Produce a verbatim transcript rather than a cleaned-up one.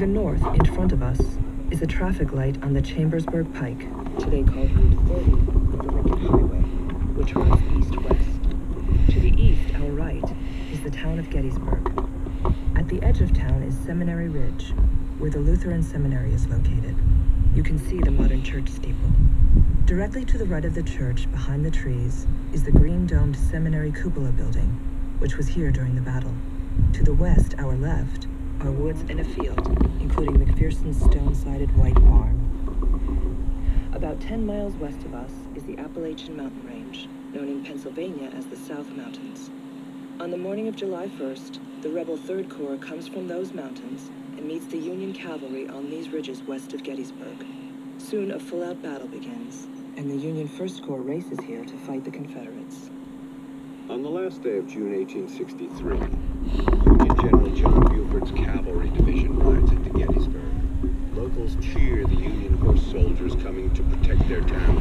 the north, in front of us, is a traffic light on the Chambersburg Pike, today called Route thirty of the Lincoln Highway, which runs east-west. To the east, our right, is the town of Gettysburg. At the edge of town is Seminary Ridge, where the Lutheran Seminary is located. You can see the modern church steeple. Directly to the right of the church, behind the trees, is the green-domed Seminary Cupola building, which was here during the battle. To the west, our left, are woods and a field, including McPherson's stone-sided white barn. About ten miles west of us is the Appalachian Mountain Range, known in Pennsylvania as the South Mountains. On the morning of July first, the rebel Third Corps comes from those mountains and meets the Union cavalry on these ridges west of Gettysburg. Soon a full-out battle begins, and the Union First Corps races here to fight the Confederates. On the last day of June eighteen sixty-three, Union General John Buford's cavalry division rides into Gettysburg. Locals cheer the Union horse soldiers coming to protect their town.